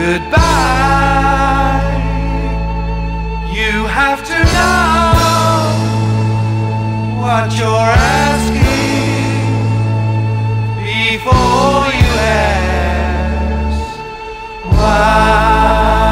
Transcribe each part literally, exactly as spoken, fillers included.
goodbye. You have to know what you're asking before you ask why.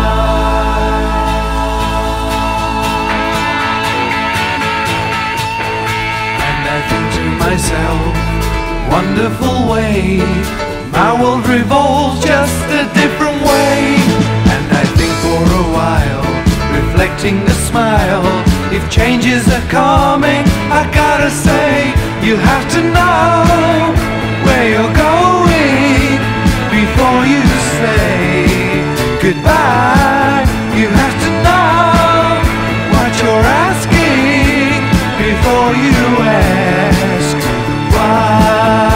And I think to myself, wonderful way, my world revolves just a different way. And I think for a while, reflecting the smile, if changes are coming, I gotta say, you have to know where you're going before you say goodbye. You have to know what you're asking before you ask why.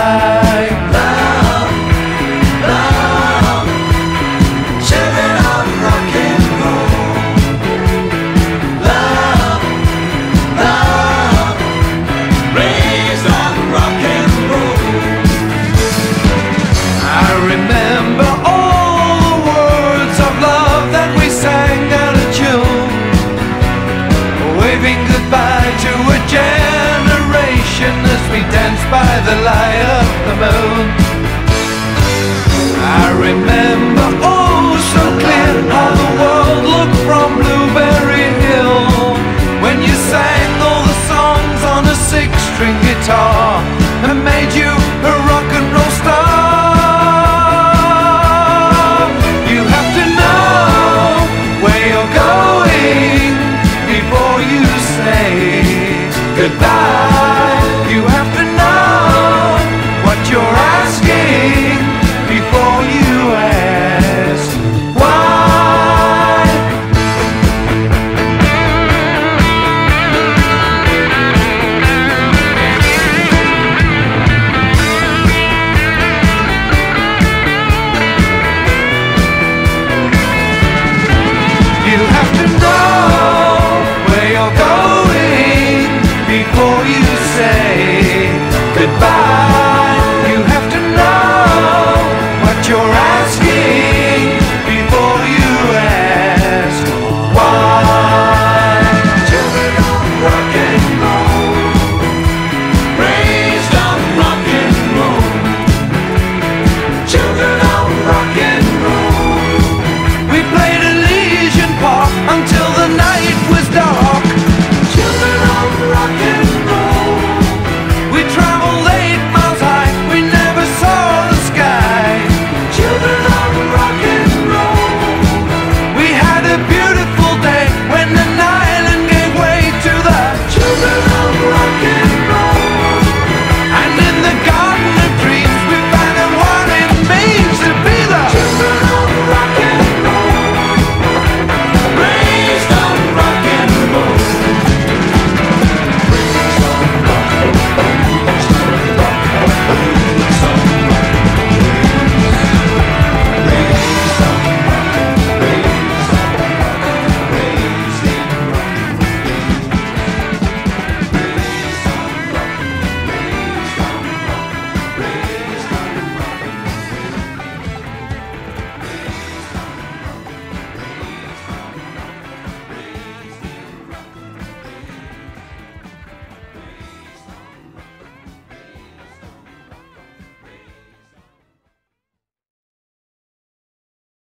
Goodbye to a generation as we dance by the light of the moon.